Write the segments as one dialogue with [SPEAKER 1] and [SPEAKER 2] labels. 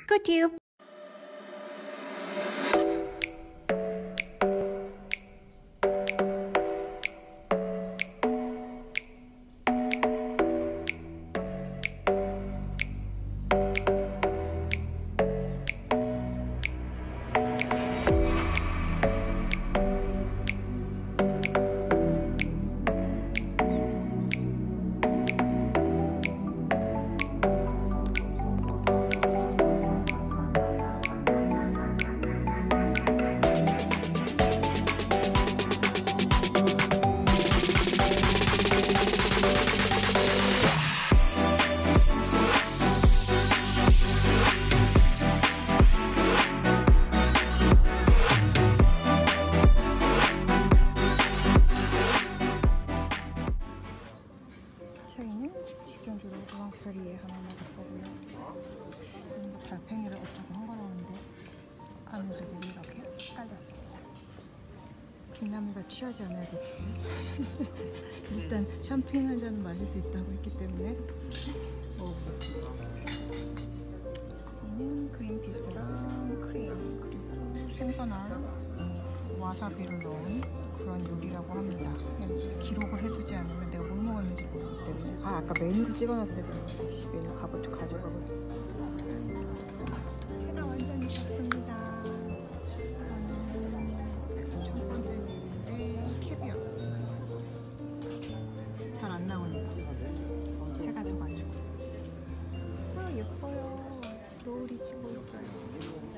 [SPEAKER 1] 큐튜브.
[SPEAKER 2] 식용주로 우왕표리에 하나 먹었거든요. 달팽이를 어쩌고 한 거라는데 안우주들이 이렇게 깔렸습니다. 중남이가 취하지 않아야 되겠네. 일단 샴페인 한 잔은 마실 수 있다고 했기 때문에 먹어보겠습니다. 그린피스랑 크림 그리고 생선알 와사비를 넣은 그런 요리라고 합니다. 기록을 해두지 않으면 내가 뭘 먹었는지 모르기 때문에 아까 메뉴를 찍어놨어야 되는데 메뉴 가져가고 해가 완전 익었습니다. 첫 번째 메뉴인데 캐비어 잘 안 나오네요. 해가 져가지고 예뻐요. 노을이 지고 있어요.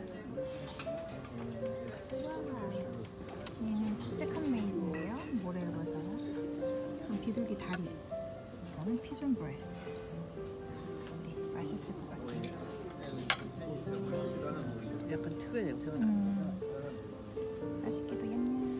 [SPEAKER 2] 얘는 세컨 메일이에요. 모래를 봐서 비둘기 다리. 이거는 피존 브레스트. 네, 맛있을 것 같습니다.
[SPEAKER 3] 약간 특유의 냄새가 나.
[SPEAKER 2] 맛있게도 얌얌.